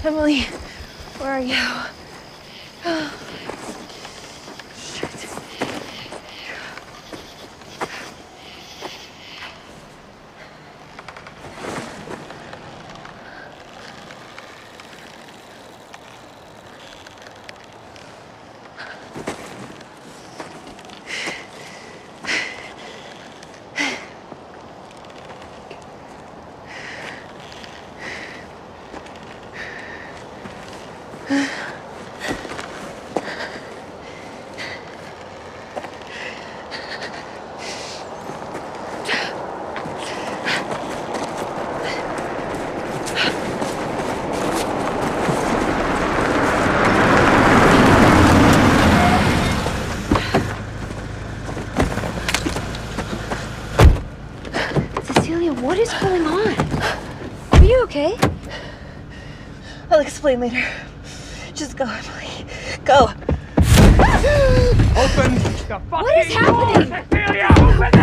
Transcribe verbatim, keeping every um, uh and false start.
Emily, where are you? Oh. What is going on? Are you okay? I'll explain later. Just go, Emily. Go. Open the fucking What is happening? door, Cecilia! Open it!